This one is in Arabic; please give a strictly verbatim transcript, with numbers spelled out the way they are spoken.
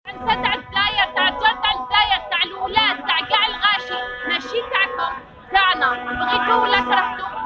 نسد على الجزائر، تاع الجر تاع الجزائر، تاع الولاد، تاع كاع الغاشي، ماشي تاعكم، تاعنا، بغيتو ولا كرهتو.